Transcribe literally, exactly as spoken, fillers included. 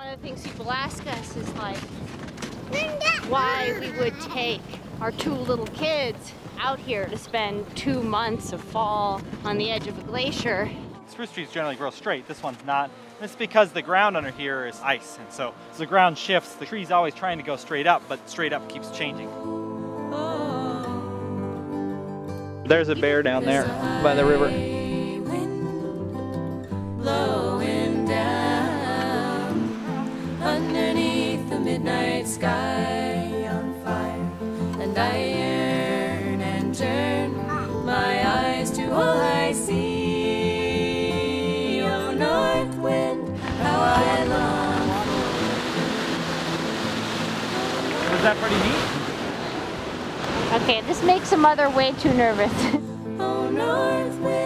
of the things people ask us is like, why we would take our two little kids out here to spend two months of fall on the edge of a glacier. Spruce trees generally grow straight. This one's not. It's because the ground under here is ice, and so as the ground shifts, the tree's always trying to go straight up, but straight up keeps changing. There's a bear down there by the river. Blowing down underneath the midnight sky on fire, and I yearn and turn my eyes to all I see. Oh, north wind, how I long. Was that pretty neat? Okay, this makes a mother way too nervous. Oh, north wind.